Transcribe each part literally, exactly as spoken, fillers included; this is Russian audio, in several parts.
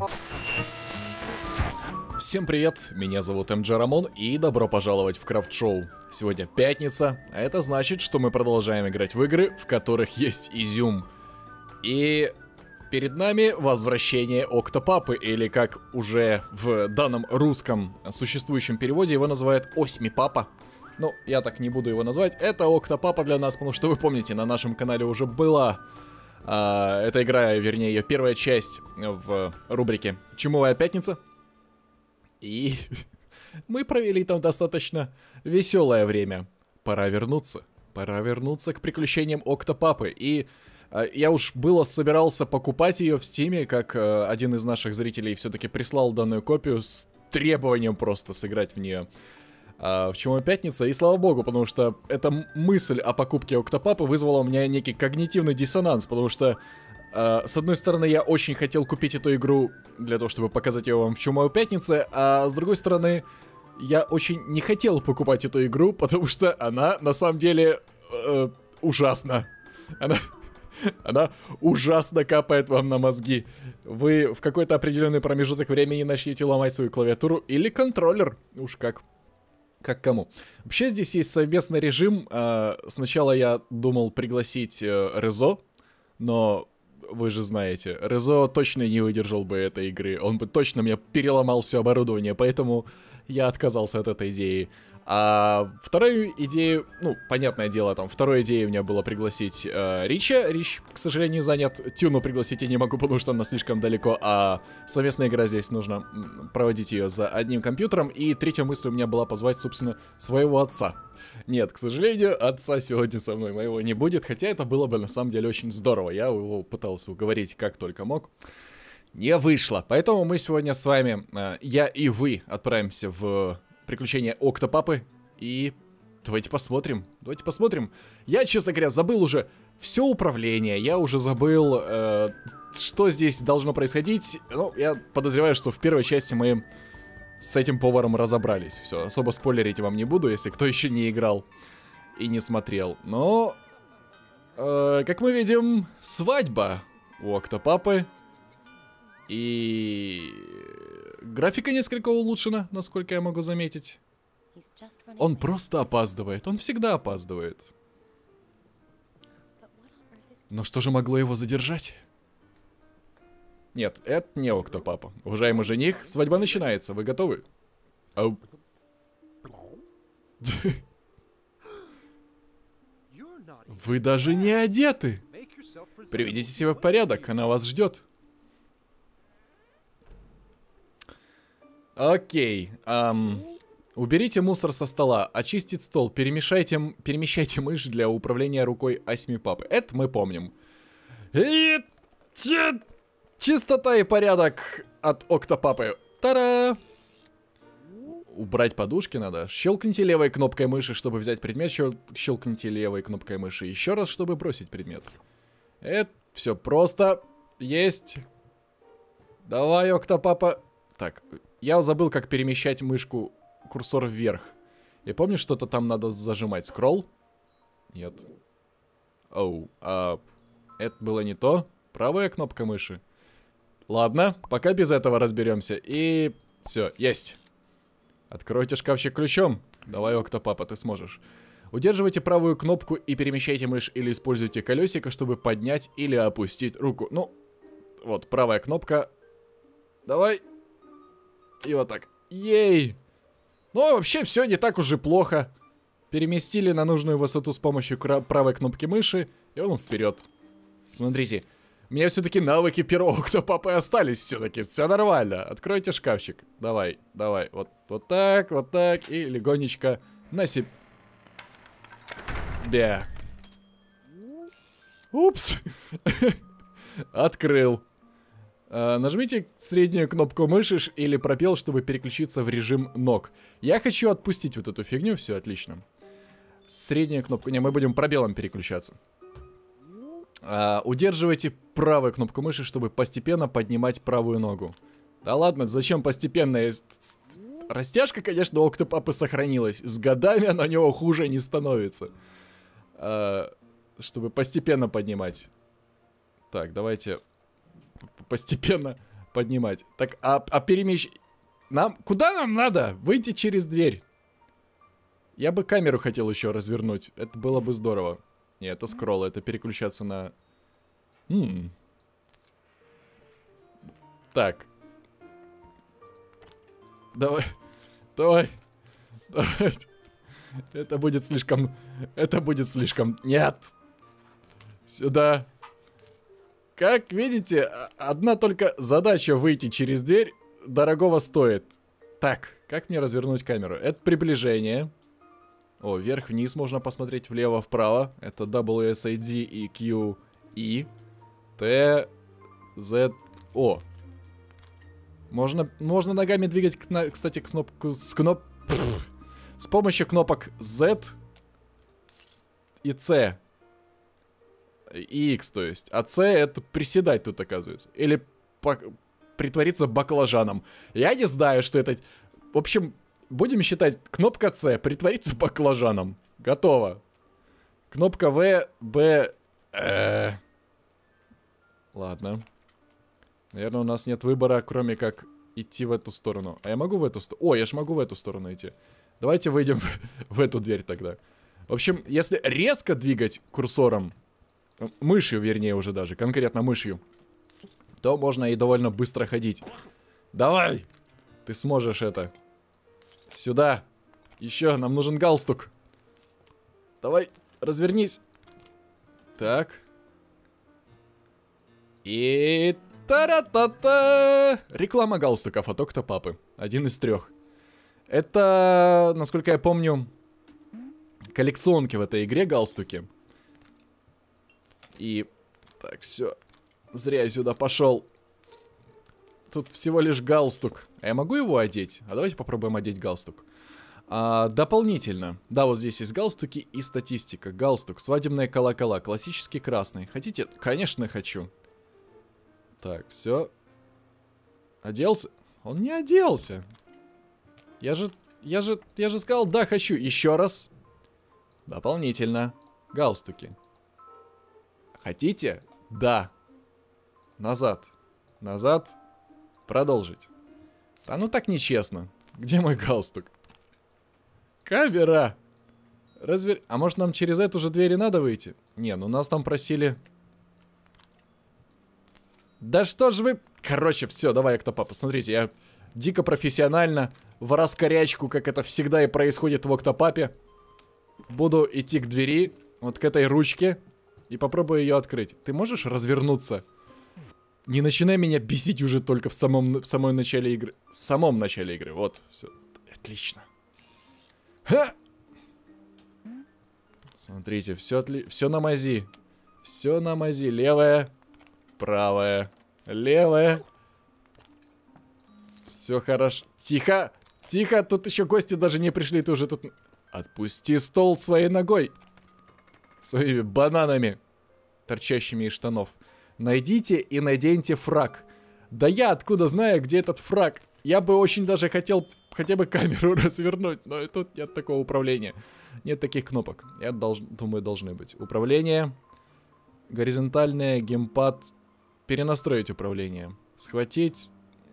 Всем привет, меня зовут Эмджей Рамон и добро пожаловать в Крафт Шоу. Сегодня пятница, а это значит, что мы продолжаем играть в игры, в которых есть изюм. И перед нами возвращение Октопапы, или как уже в данном русском существующем переводе его называют Осьмипапа. Ну, я так не буду его назвать, это Октопапа для нас, потому что вы помните, на нашем канале уже была а, эта игра, вернее ее первая часть в рубрике «Чумовая пятница». И мы провели там достаточно веселое время. Пора вернуться. Пора вернуться к приключениям Октопапы. И э, я уж было собирался покупать ее в Стиме, как э, один из наших зрителей все-таки прислал данную копию с требованием просто сыграть в нее э, в Чумовая пятница. И слава богу, потому что эта мысль о покупке Октопапы вызвала у меня некий когнитивный диссонанс, потому что Uh, с одной стороны, я очень хотел купить эту игру для того, чтобы показать ее вам в Чумовой пятнице, а с другой стороны, я очень не хотел покупать эту игру, потому что она, на самом деле, uh, ужасна. Она, она ужасно капает вам на мозги. Вы в какой-то определенный промежуток времени начнете ломать свою клавиатуру или контроллер, уж как. Как кому. Вообще здесь есть совместный режим. Uh, сначала я думал пригласить uh, Резо, но... Вы же знаете, Резо точно не выдержал бы этой игры. Он бы точно мне переломал все оборудование, поэтому я отказался от этой идеи. А вторую идею, ну, понятное дело, там, второй идеей у меня было пригласить э, Рича. Рич, к сожалению, занят. Тюну пригласить я не могу, потому что она слишком далеко, а совместная игра здесь нужно проводить ее за одним компьютером. И третья мысль у меня была позвать, собственно, своего отца. Нет, к сожалению, отца сегодня со мной моего не будет, хотя это было бы на самом деле очень здорово. Я его пытался уговорить как только мог. Не вышло. Поэтому мы сегодня с вами, э, я и вы, отправимся в приключения Октопапы. И давайте посмотрим. Давайте посмотрим. Я, честно говоря, забыл уже все управление. Я уже забыл, э, что здесь должно происходить. Ну, я подозреваю, что в первой части мы... с этим поваром разобрались. Все, особо спойлерить вам не буду, если кто еще не играл и не смотрел. Но, э, как мы видим, свадьба у Октопапы. И графика несколько улучшена, насколько я могу заметить. Он просто опаздывает. Он всегда опаздывает. Но что же могло его задержать? Нет, это не Октопапа. Уважаемый жених, свадьба начинается. Вы готовы? Ау. Вы даже не одеты. Приведите себя в порядок, она вас ждет. Окей. Эм, уберите мусор со стола, очистить стол, перемешайте, перемещайте мышь для управления рукой Осьмипапы. Это мы помним. И... Чистота и порядок от Октопапы. Та-да! Убрать подушки надо. Щелкните левой кнопкой мыши, чтобы взять предмет. Щелкните левой кнопкой мыши еще раз, чтобы бросить предмет. Это все просто. Есть. Давай, Октопапа. Так, я забыл, как перемещать мышку, курсор вверх. Я помню, что-то там надо зажимать. Скролл? Нет. Оу, а... это было не то. Правая кнопка мыши. Ладно, пока без этого разберемся. И все, есть. Откройте шкафчик ключом. Давай, Октопапа, ты сможешь. Удерживайте правую кнопку и перемещайте мышь или используйте колесико, чтобы поднять или опустить руку. Ну, вот, правая кнопка. Давай. И вот так. Ей. Ну, вообще, все не так уж и плохо. Переместили на нужную высоту с помощью правой кнопки мыши. И он вперед. Смотрите. У меня все-таки навыки первого Октопапы остались все-таки. Все нормально. Откройте шкафчик. Давай, давай. Вот, вот так, вот так. И легонечко на себе. Бя. Упс. Открыл. А, нажмите среднюю кнопку мыши или пропел, чтобы переключиться в режим ног. Я хочу отпустить вот эту фигню. Все, отлично. Среднюю кнопку. Не, мы будем пробелом переключаться. Uh, удерживайте правую кнопку мыши, чтобы постепенно поднимать правую ногу. Да ладно, зачем постепенно? Растяжка, конечно, у Октопапы сохранилась. С годами она у него хуже не становится. Uh, чтобы постепенно поднимать. Так, давайте постепенно поднимать. Так, а, а перемещ... Нам... Куда нам надо? Выйти через дверь. Я бы камеру хотел еще развернуть. Это было бы здорово. Не, это скролл, это переключаться на... М-м. Так. Давай. Давай. Давай. Это будет слишком... Это будет слишком... Нет. Сюда. Как видите, одна только задача выйти через дверь дорогого стоит. Так, как мне развернуть камеру? Это приближение. О, вверх-вниз можно посмотреть, влево-вправо. Это дабл ю эс эй ди и кью и. Т, Z, О. Можно, можно ногами двигать, кстати, к кнопку, с, кноп... с помощью кнопок Z и C. И X, то есть. А C это приседать тут, оказывается. Или по... притвориться баклажаном. Я не знаю, что это... В общем... Будем считать, кнопка С, притвориться баклажаном. Готово. Кнопка В, Б... Э... Ладно. Наверное, у нас нет выбора, кроме как идти в эту сторону. А я могу в эту сторону? О, я ж могу в эту сторону идти. Давайте выйдем в эту дверь тогда. В общем, если резко двигать курсором, мышью, вернее, уже даже, конкретно мышью, то можно и довольно быстро ходить. Давай! Ты сможешь это... Сюда. Еще, нам нужен галстук. Давай, развернись. Так. И... Та-ра-та-та! Реклама галстуков от Октопапы. Один из трех. Это, насколько я помню, коллекционки в этой игре, галстуки. И... Так, все. Зря я сюда пошел. Тут всего лишь галстук. А я могу его одеть? А давайте попробуем одеть галстук. А, дополнительно. Да, вот здесь есть галстуки и статистика. Галстук, свадебные колокола, классический красный. Хотите? Конечно, хочу. Так, все. Оделся? Он не оделся. Я же, я же, я же сказал, да, хочу. Еще раз. Дополнительно. Галстуки. Хотите? Да. Назад. Назад. Продолжить. А ну так нечестно. Где мой галстук? Камера! Разве... А может нам через эту же дверь и надо выйти? Не, ну нас там просили... Да что ж вы... Короче, все, давай, Октопап, посмотрите, я дико профессионально, в раскорячку, как это всегда и происходит в Октопапе, буду идти к двери, вот к этой ручке, и попробую ее открыть. Ты можешь развернуться? Не начинай меня бесить уже только в самом, в самом начале игры. В самом начале игры, вот, все. Отлично. Ха! Смотрите, все, отли... все на мази. Все на мази. Левая, правая, левая. Все хорошо. Тихо, тихо, тут еще гости даже не пришли, ты уже тут... Отпусти стол своей ногой. Своими бананами, торчащими из штанов. Найдите и наденьте фрак. Да я откуда знаю, где этот фрак? Я бы очень даже хотел хотя бы камеру развернуть, но и тут нет такого управления. Нет таких кнопок. Я долж... думаю, должны быть. Управление. Горизонтальное, геймпад. Перенастроить управление. Схватить.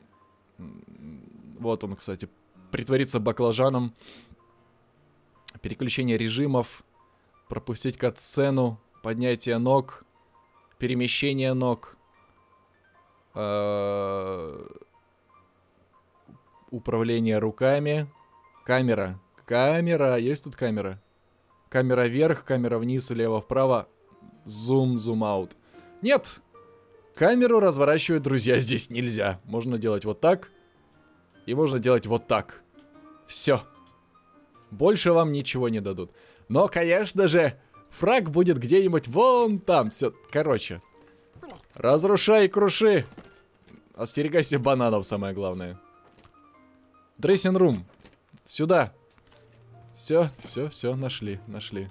Вот он, кстати. Притвориться баклажаном. Переключение режимов. Пропустить кат-сцену. Поднятие ног. Перемещение ног. Управление руками. Камера. Камера. Есть тут камера? Камера вверх, камера вниз, влево-вправо. Зум, зум-аут. Нет! Камеру разворачивать, друзья, здесь нельзя. Можно делать вот так. И можно делать вот так. Все. Больше вам ничего не дадут. Но, конечно же... Фраг будет где-нибудь вон там. Все, короче. Разрушай и круши. Остерегайся бананов, самое главное. Дрессинг-рум. Сюда. Все, все, все, нашли, нашли.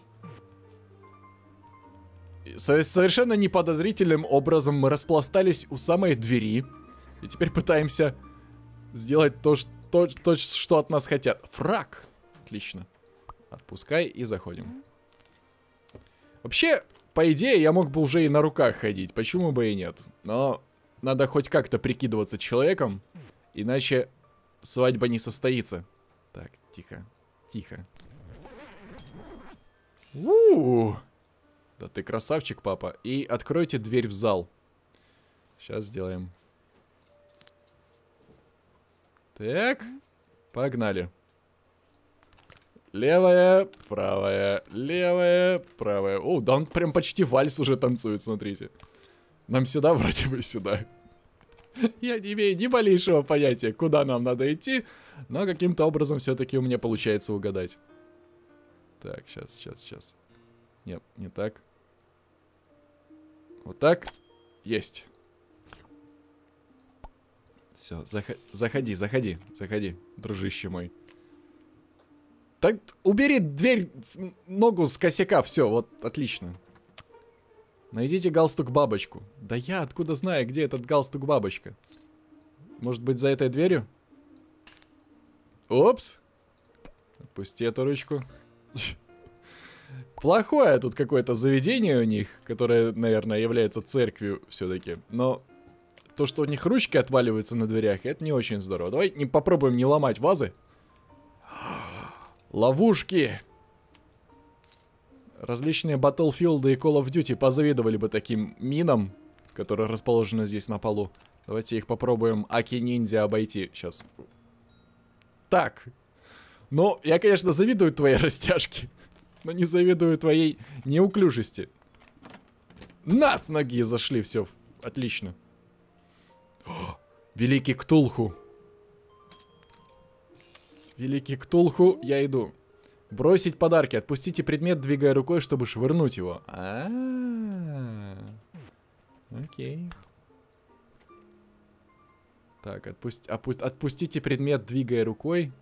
Совершенно неподозрительным образом мы распластались у самой двери. И теперь пытаемся сделать то, что, то, что от нас хотят. Фраг. Отлично. Отпускай и заходим. Вообще, по идее, я мог бы уже и на руках ходить. Почему бы и нет? Но надо хоть как-то прикидываться человеком, иначе свадьба не состоится. Так, тихо, тихо. У-у-у. Да ты красавчик, папа. И откройте дверь в зал. Сейчас сделаем. Так, погнали. Левая, правая, левая, правая. О, да он прям почти вальс уже танцует, смотрите. Нам сюда, вроде бы сюда. Я не имею ни малейшего понятия, куда нам надо идти, но каким-то образом все-таки у меня получается угадать. Так, сейчас, сейчас, сейчас. Нет, не так. Вот так. Есть. Все, заходи, заходи, заходи, дружище мой. Так, убери дверь, ногу с косяка, все, вот, отлично. Найдите галстук-бабочку. Да я откуда знаю, где этот галстук-бабочка? Может быть, за этой дверью? Опс. Отпусти эту ручку. Плохое тут какое-то заведение у них, которое, наверное, является церковью все-таки. Но то, что у них ручки отваливаются на дверях, это не очень здорово. Давай не попробуем не ломать вазы. Ловушки! Различные Battlefield и Call of Duty позавидовали бы таким минам, которые расположены здесь на полу. Давайте их попробуем Аки-ниндзя обойти сейчас. Так. Ну, я, конечно, завидую твоей растяжке, но не завидую твоей неуклюжести. На, с ноги зашли, все, отлично. О, великий Ктулху. Великий Ктулху, я иду. Бросить подарки. Отпустите предмет, двигая рукой, чтобы швырнуть его. А-а-а. Окей. Так, отпусти, опу- отпустите предмет, двигая рукой.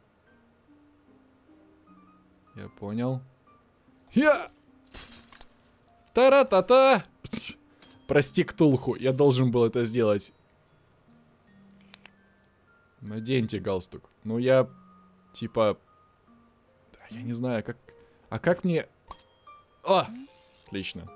Я понял. Я! Тара-та-та! Прости, Ктулху, я должен был это сделать. Наденьте галстук. Ну, я... Типа... Я не знаю, как... А как мне... О! Отлично.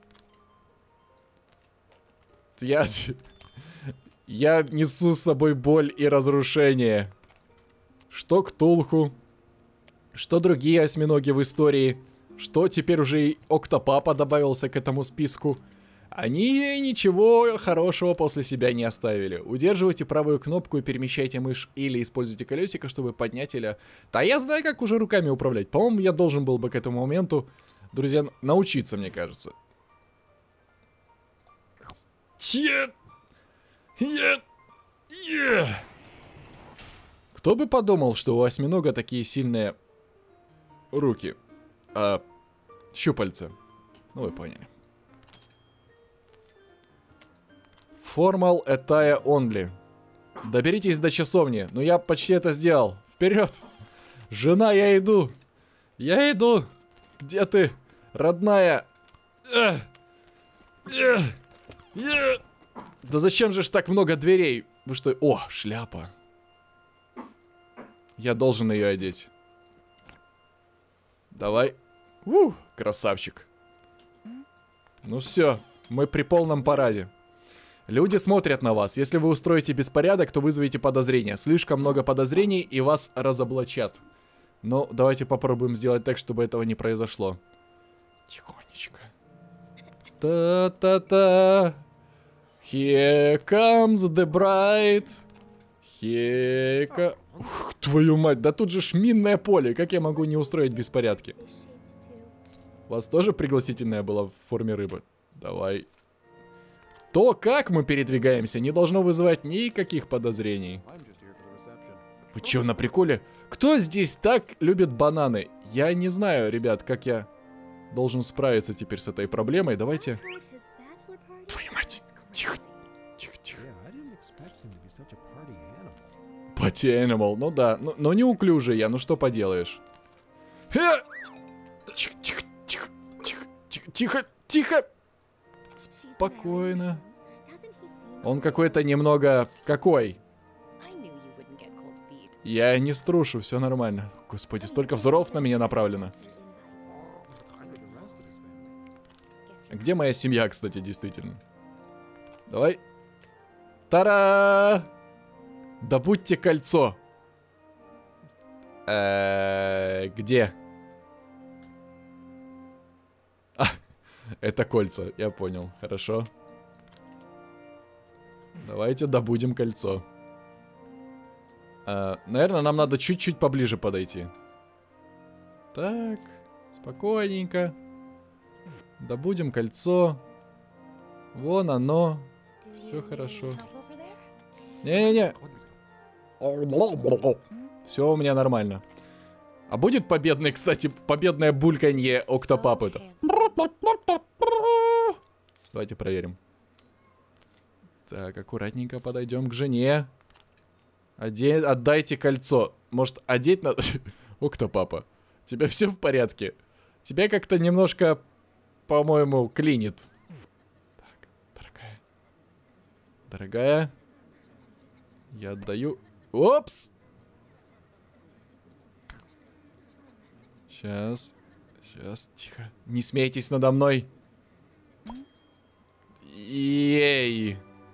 Я... Я несу с собой боль и разрушение. Что Ктулху, что другие осьминоги в истории, что теперь уже и Октопапа добавился к этому списку. Они ничего хорошего после себя не оставили. Удерживайте правую кнопку и перемещайте мышь, или используйте колесико, чтобы поднять или... Да я знаю, как уже руками управлять. По-моему, я должен был бы к этому моменту, друзья, научиться, мне кажется. Нет! Нет! Нет! Кто бы подумал, что у осьминога такие сильные руки. А, щупальца. Ну, вы поняли. Формал attire only. Доберитесь до часовни. Ну, я почти это сделал. Вперед! Жена, я иду! Я иду! Где ты, родная? Эх! Эх! Эх! Да зачем же ж так много дверей? Вы что? О, шляпа. Я должен ее одеть. Давай. У, красавчик. Ну все, мы при полном параде. Люди смотрят на вас. Если вы устроите беспорядок, то вызовете подозрения. Слишком много подозрений, и вас разоблачат. Но давайте попробуем сделать так, чтобы этого не произошло. Тихонечко. Та-та-та. Here comes the bride. Here... Ух, твою мать, да тут же ж минное поле. Как я могу не устроить беспорядки? У вас тоже пригласительная была в форме рыбы? Давай. То, как мы передвигаемся, не должно вызывать никаких подозрений. Вы чё, на приколе? Кто здесь так любит бананы? Я не знаю, ребят, как я должен справиться теперь с этой проблемой. Давайте... Твою мать! Тихо, тихо, тихо. Пати Animal, ну да, но, но неуклюжий я, ну что поделаешь. Тихо, тихо, тихо, тихо, тихо, тихо, тихо. Спокойно. Он какой-то немного... Какой? Я не струшу, все нормально. Господи, столько взоров на меня направлено. Где моя семья, кстати, действительно? Давай. Тара! Добудьте кольцо. Э-э, где? А, это кольца, я понял. Хорошо. Давайте добудем кольцо. А, наверное, нам надо чуть-чуть поближе подойти. Так, спокойненько. Добудем кольцо. Вон оно. Все хорошо. Не-не-не. Все у меня нормально. А будет победный, кстати, победное бульканье октопапы-то? Давайте проверим. Так, аккуратненько подойдем к жене. Оде... Отдайте кольцо. Может, одеть надо? Октопапа, у тебя все в порядке? Тебя как-то немножко, по-моему, клинит. Так, дорогая. Дорогая. Я отдаю... Опс! Сейчас. Сейчас, тихо. Не смейтесь надо мной. Ей.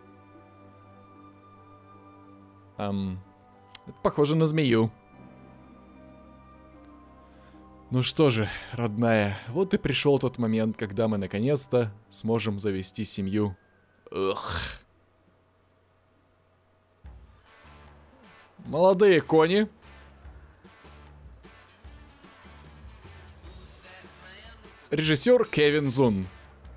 Эм, это похоже на змею. Ну что же, родная, вот и пришел тот момент, когда мы наконец-то сможем завести семью. Ugh. Молодые кони. Режиссер Кевин Зун.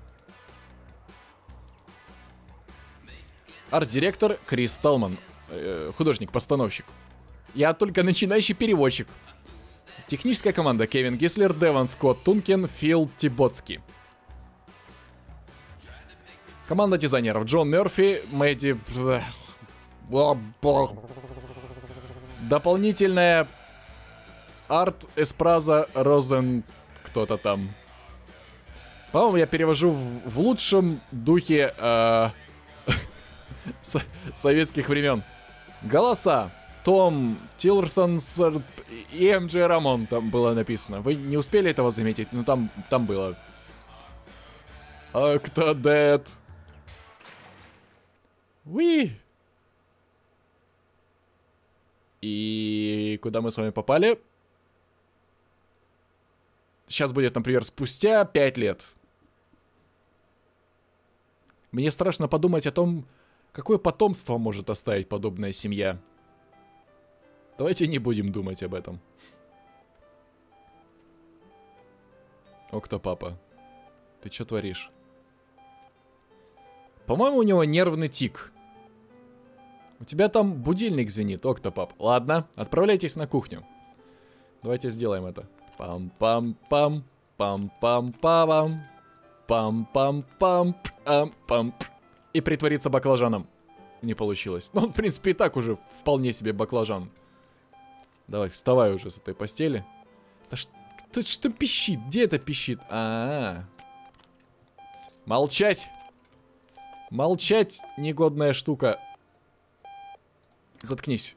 Арт-директор Крис Талман. Э, художник-постановщик. Я только начинающий переводчик. Техническая команда: Кевин Гислер, Деван Скотт Тункен, Фил Тиботски. Команда дизайнеров: Джон Мерфи, Мэдди... Дополнительная арт Эспраза Розен... Кто-то там. По-моему, я перевожу в, в лучшем духе э, со советских времен. Голоса: Том Тиллерсон и эм джей Рамон, там было написано. Вы не успели этого заметить? Ну, там, там было. Octodad. Уи. И куда мы с вами попали? Сейчас будет, например, спустя пять лет. Мне страшно подумать о том, какое потомство может оставить подобная семья. Давайте не будем думать об этом. Октопапа, ты что творишь? По-моему, у него нервный тик. У тебя там будильник звенит, Октопап. Ладно, отправляйтесь на кухню. Давайте сделаем это. Пам-пам-пам, пам-пам-пам, пам-пам-пам, пам-пам. И притвориться баклажаном. Не получилось. Ну, в принципе, и так уже вполне себе баклажан. Давай, вставай уже с этой постели. Да что, что пищит? Где это пищит? А-а-а. Молчать! Молчать, негодная штука. Заткнись.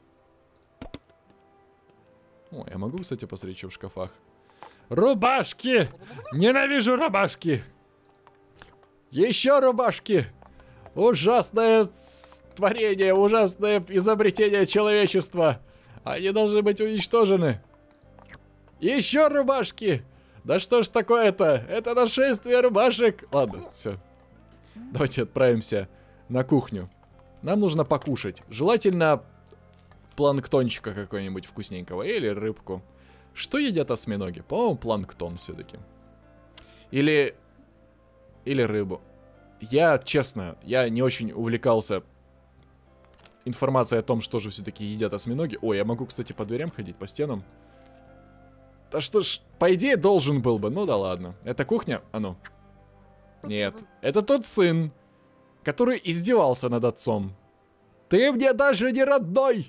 О, я могу, кстати, посмотреть, что в шкафах. Рубашки! Ненавижу рубашки! Еще рубашки! Ужасное творение, ужасное изобретение человечества. Они должны быть уничтожены. Еще рубашки! Да что ж такое-то? Это нашествие рубашек! Ладно, все. Давайте отправимся на кухню. Нам нужно покушать. Желательно планктончика какой-нибудь вкусненького. Или рыбку. Что едят осьминоги? По-моему, планктон все-таки. Или... Или рыбу. Я, честно, я не очень увлекался информацией о том, что же все-таки едят осьминоги. Ой, я могу, кстати, по дверям ходить, по стенам. Да что ж, по идее, должен был бы. Ну да ладно. Это кухня? А ну. Нет. Это тот сын, который издевался над отцом. Ты мне даже не родной!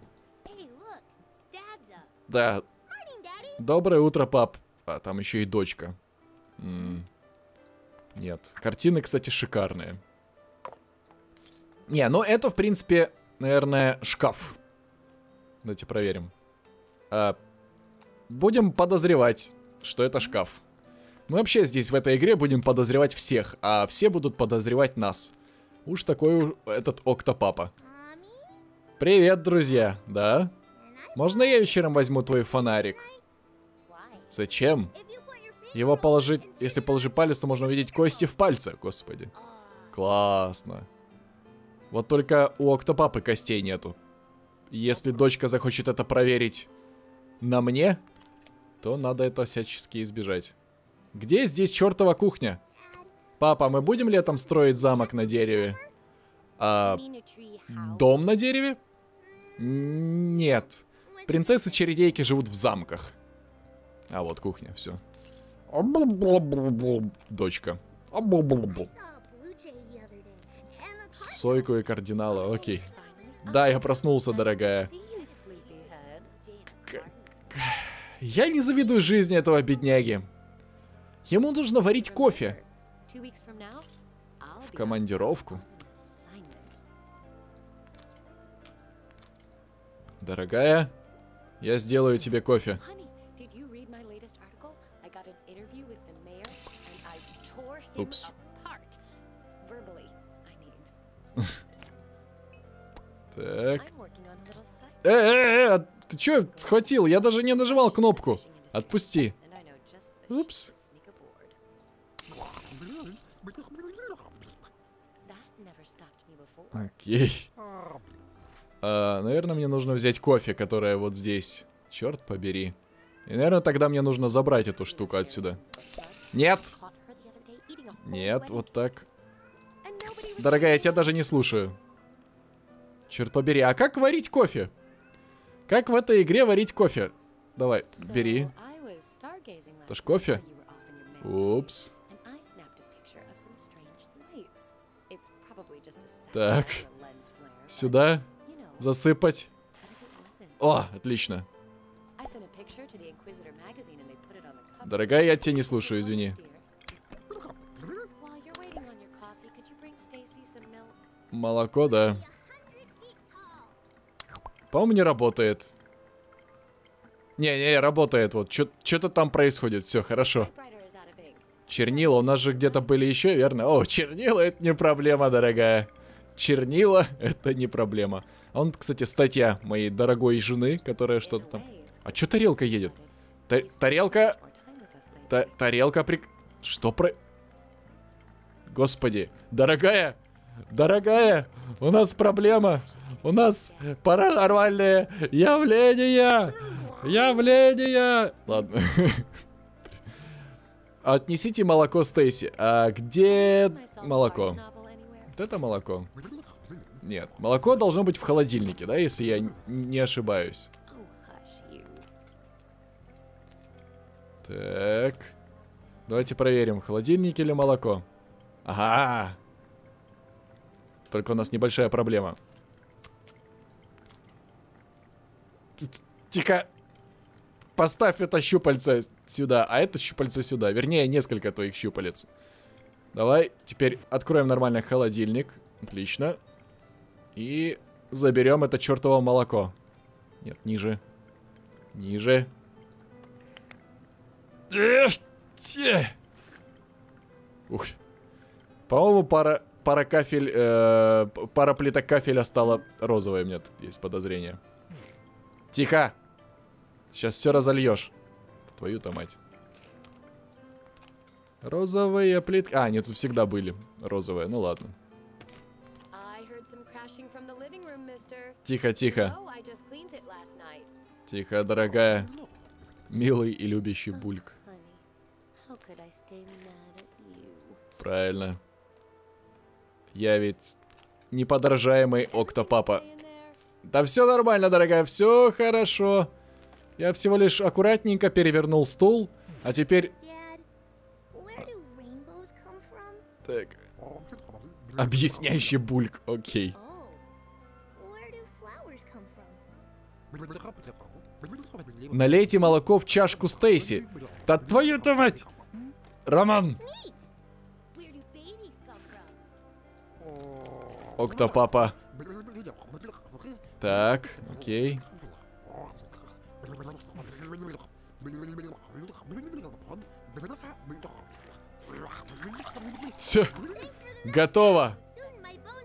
Да. Доброе утро, пап. А, там еще и дочка. М-м. Нет. Картины, кстати, шикарные. Не, ну это, в принципе, наверное, шкаф. Давайте проверим. А, будем подозревать, что это шкаф. Мы вообще здесь в этой игре будем подозревать всех, а все будут подозревать нас. Уж такой у- этот Октопапа. Привет, друзья. Да? Можно я вечером возьму твой фонарик? Зачем? Его положить... Если положить палец, то можно увидеть кости в пальце. Господи. Классно. Вот только у Октопапы костей нету. Если дочка захочет это проверить на мне, то надо это всячески избежать. Где здесь чертова кухня? Папа, мы будем летом строить замок на дереве? А, дом на дереве? Нет. Принцессы-чередейки живут в замках. А вот кухня, все. Дочка. Сойку и кардинала, окей. Да, я проснулся, дорогая. К- к- Я не завидую жизни этого бедняги. Ему нужно варить кофе. В командировку. Дорогая, я сделаю тебе кофе. Упс. Так. Э, э, э, ты чё схватил? Я даже не нажимал кнопку. Отпусти. Упс. Окей. А, наверное, мне нужно взять кофе, которое вот здесь. Черт побери. И, наверное, тогда мне нужно забрать эту штуку отсюда. Нет! Нет, вот так. Дорогая, я тебя даже не слушаю. Черт побери, а как варить кофе? Как в этой игре варить кофе? Давай, бери. Это ж кофе? Упс. Так. Сюда. Засыпать. О, отлично. Дорогая, я тебя не слушаю, извини. Молоко, да. По-моему, не работает. Не-не, работает. Вот, что-то там происходит. Все, хорошо. Чернила, у нас же где-то были еще, верно? О, чернила, это не проблема, дорогая. Чернила, это не проблема. А он, кстати, статья моей дорогой жены, которая что-то там... А что тарелка едет? Та тарелка... Та тарелка при... Что про... Господи, дорогая! Дорогая! У нас проблема! У нас паранормальные явления! Явления! Ладно. Отнесите молоко Стейси. А где молоко? Вот это молоко. Нет, молоко должно быть в холодильнике, да, если я не ошибаюсь. Так. Давайте проверим, в холодильнике или молоко. Ага. Только у нас небольшая проблема. Тихо. Поставь это щупальце сюда, а это щупальце сюда. Вернее, несколько твоих щупалец. Давай, теперь откроем нормально холодильник. Отлично. И заберем это чертово молоко. Нет, ниже. Ниже. Ух. По-моему, пара, пара кафель, э, пара плиток кафеля стала розовой. У меня тут есть подозрение. Тихо. Сейчас все разольешь. Твою-то мать. Розовые плитки. А, они тут всегда были. Розовые, ну ладно. Тихо, тихо. Тихо, дорогая. Милый и любящий Бульк. Правильно. Я ведь неподражаемый Октопапа. Да все нормально, дорогая, все хорошо. Я всего лишь аккуратненько перевернул стул, а теперь... Так. Объясняющий Бульк, окей. Налейте молоко в чашку Стейси. Да твою-то мать! Роман! Октопапа. Так, окей. Все. Готово.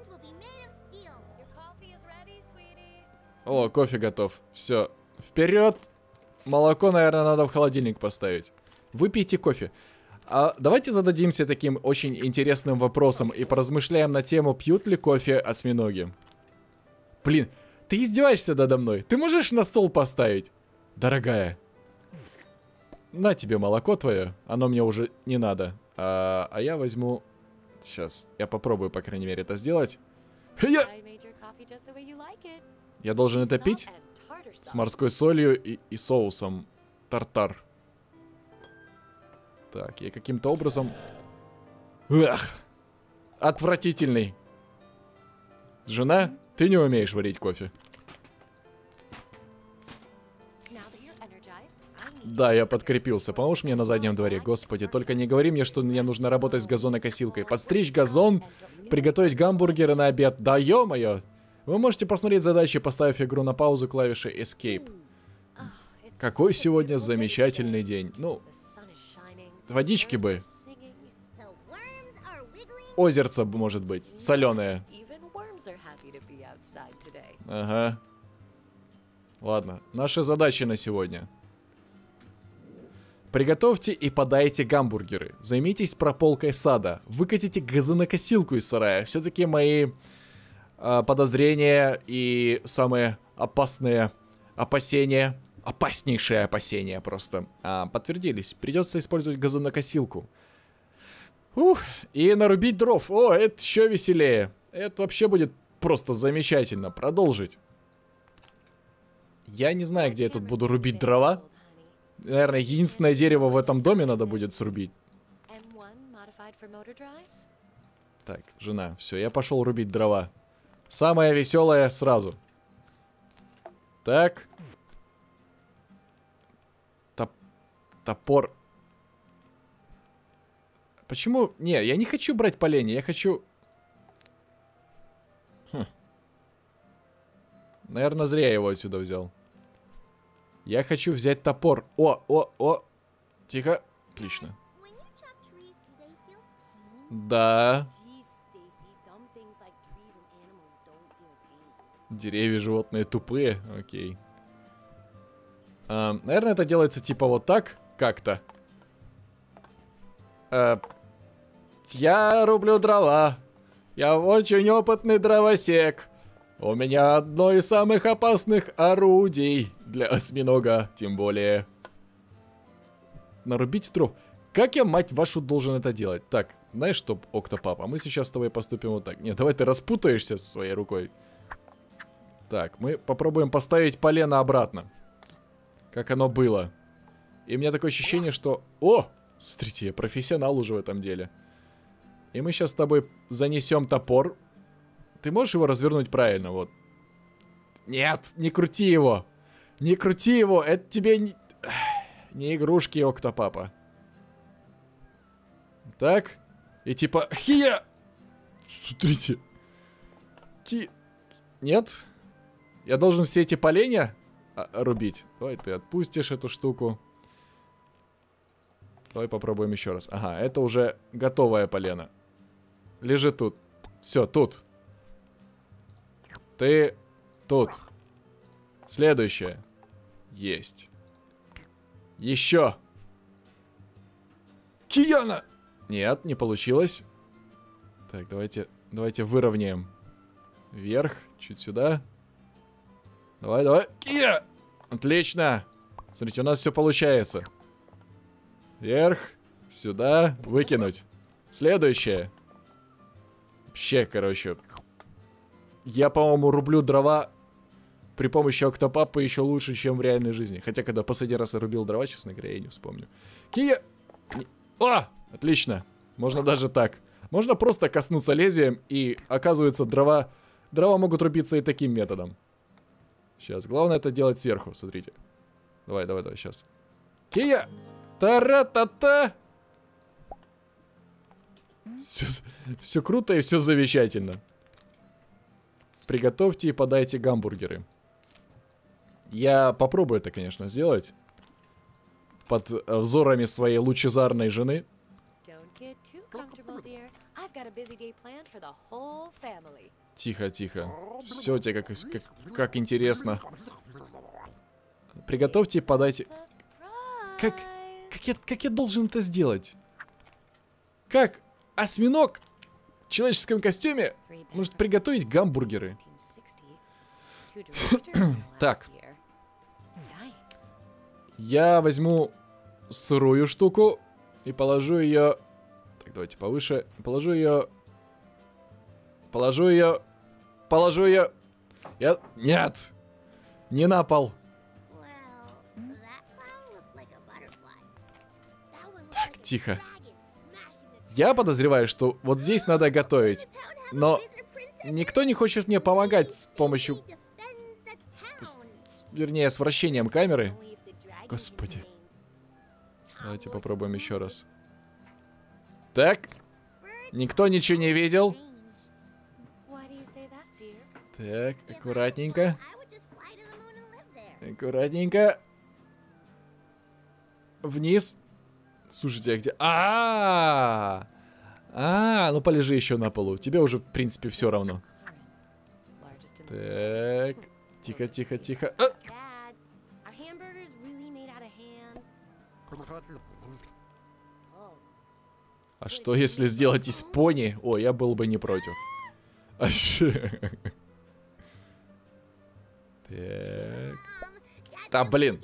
О, кофе готов. Все. Вперед! Молоко, наверное, надо в холодильник поставить. Выпейте кофе. А давайте зададимся таким очень интересным вопросом и поразмышляем на тему, пьют ли кофе осьминоги. Блин, ты издеваешься надо мной? Ты можешь на стол поставить? Дорогая. На тебе молоко твое. Оно мне уже не надо. А, а я возьму... Сейчас. Я попробую, по крайней мере, это сделать. Я... Я должен это пить? С морской солью и, и соусом. Тартар. Так, я каким-то образом... Эх! Отвратительный. Жена, ты не умеешь варить кофе. Да, я подкрепился. Поможешь мне на заднем дворе? Господи, только не говори мне, что мне нужно работать с газонокосилкой. Подстричь газон, приготовить гамбургеры на обед. Да ё-моё! Вы можете посмотреть задачи, поставив игру на паузу клавишей Escape. Какой сегодня замечательный день. Ну, водички бы. Озерце, может быть, соленое. Ага. Ладно, наши задачи на сегодня. Приготовьте и подайте гамбургеры. Займитесь прополкой сада. Выкатите газонокосилку из сарая. Все-таки мои э, подозрения и самые опасные опасения, опаснейшие опасения просто э, подтвердились. Придется использовать газонокосилку. Ух, и нарубить дров. О, это еще веселее. Это вообще будет просто замечательно. Продолжить. Я не знаю, где я тут буду рубить дрова. Наверное, единственное дерево в этом доме надо будет срубить. Так, жена, все, я пошел рубить дрова. Самое веселое сразу. Так. Топ топор. Почему? Не, я не хочу брать поленья, я хочу... Хм. Наверное, зря я его отсюда взял. Я хочу взять топор. О, о, о. Тихо. Отлично. Да. Деревья, животные тупые. Окей. А, наверное, это делается типа вот так. Как-то. А, я рублю дрова. Я очень опытный дровосек. У меня одно из самых опасных орудий для осьминога, тем более. Нарубить дров. Как я, мать вашу, должен это делать? Так, знаешь что, Октопап, а мы сейчас с тобой поступим вот так. Нет, давай ты распутаешься со своей рукой. Так, мы попробуем поставить полено обратно. Как оно было. И у меня такое ощущение, что... О! Смотрите, я профессионал уже в этом деле. И мы сейчас с тобой занесем топор. Ты можешь его развернуть правильно, вот. Нет, не крути его. Не крути его, это тебе не, не игрушки, Октопапа. Так. И типа, хия. Смотрите. Ки... Нет. Я должен все эти поленья рубить. Давай ты отпустишь эту штуку. Давай попробуем еще раз. Ага, это уже готовое полено. Лежит тут. Все, тут. Ты тут. Следующее. Есть. Еще. Кияна! Нет, не получилось. Так, давайте, давайте выровняем. Вверх, чуть сюда. Давай, давай. Кия! Отлично. Смотрите, у нас все получается. Вверх, сюда, выкинуть. Следующее. Вообще, короче... Я, по-моему, рублю дрова при помощи Октопапа еще лучше, чем в реальной жизни. Хотя, когда последний раз я рубил дрова, честно говоря, я не вспомню. Кия... О! Отлично. Можно даже так. Можно просто коснуться лезвием, и, оказывается, дрова... Дрова могут рубиться и таким методом. Сейчас. Главное это делать сверху, смотрите. Давай, давай, давай, сейчас. Кия! Тара-та-та! Все, все круто и все замечательно. Приготовьте и подайте гамбургеры. Я попробую это, конечно, сделать. Под взорами своей лучезарной жены. Тихо, тихо. Все у тебя как, как, как интересно. Приготовьте и подайте. Как, как, я, как я должен это сделать? Как осьминог в человеческом костюме может приготовить гамбургеры? Так. Я возьму сырую штуку и положу ее... Так, давайте повыше. Положу ее... Положу ее... Положу ее... Я... Нет! Не на пол. Так, тихо. Я подозреваю, что вот здесь надо готовить. Но никто не хочет мне помогать с помощью... С... Вернее, с вращением камеры. Господи. Давайте попробуем еще раз. Так. Никто ничего не видел. Так, аккуратненько. Аккуратненько. Вниз. Слушайте, а где... А, -а, -а, а, ну полежи еще на полу. Тебе уже, в принципе, все равно. Так. Тихо, тихо, тихо. А! А что, если сделать из пони? О, я был бы не против. Так. Да, блин.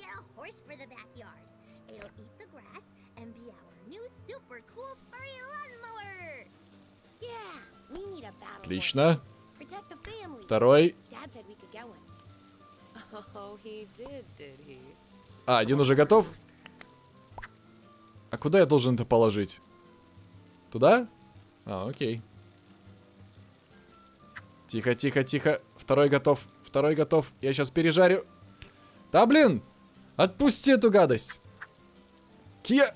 Отлично. Второй. А, один уже готов? А куда я должен это положить? Туда? А, окей. Тихо, тихо, тихо. Второй готов. Второй готов. Я сейчас пережарю. Да, блин! Отпусти эту гадость. Кия!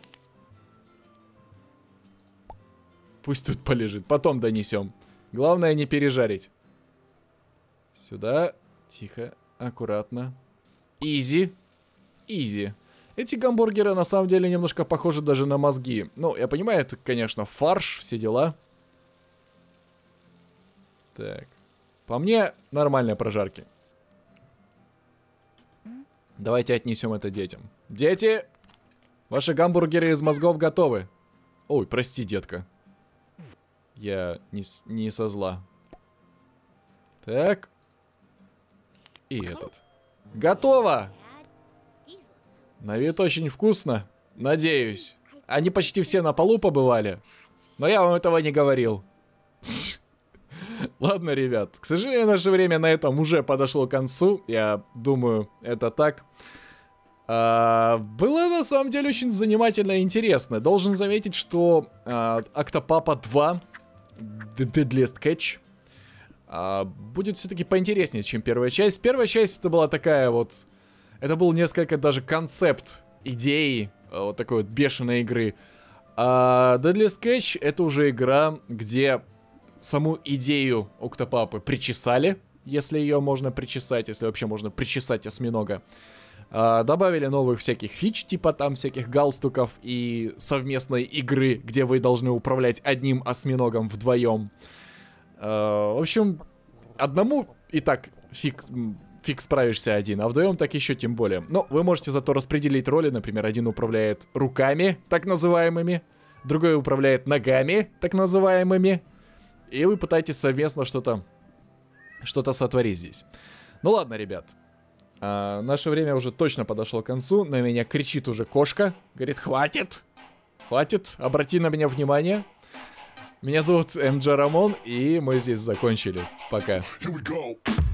Пусть тут полежит. Потом донесем. Главное не пережарить. Сюда. Тихо. Аккуратно. Изи. Изи. Эти гамбургеры на самом деле немножко похожи даже на мозги. Ну, я понимаю, это, конечно, фарш, все дела. Так. По мне, нормальные прожарки. Давайте отнесем это детям. Дети! Ваши гамбургеры из мозгов готовы. Ой, прости, детка. Я не, не со зла. Так. И этот. Готово! На вид очень вкусно. Надеюсь. Они почти все на полу побывали. Но я вам этого не говорил. Ладно, ребят. К сожалению, наше время на этом уже подошло к концу. Я думаю, это так. А, было на самом деле очень занимательно и интересно. Должен заметить, что а, Octopapa два The Deadliest Catch а, будет все-таки поинтереснее, чем первая часть. Первая часть это была такая вот... Это был несколько даже концепт идеи вот такой вот бешеной игры. А Deadliest Catch это уже игра, где саму идею Октопапы причесали, если ее можно причесать, если вообще можно причесать осьминога. А, добавили новых всяких фич, типа там всяких галстуков и совместной игры, где вы должны управлять одним осьминогом вдвоем. А, в общем, одному и так фиг... Фиг справишься один, а вдвоем так еще тем более. Но вы можете зато распределить роли. Например, один управляет руками, так называемыми. Другой управляет ногами, так называемыми. И вы пытаетесь совместно что-то что-то сотворить здесь. Ну ладно, ребят. А, наше время уже точно подошло к концу. На меня кричит уже кошка. Говорит, хватит. Хватит, обрати на меня внимание. Меня зовут Джарамон, и мы здесь закончили. Пока.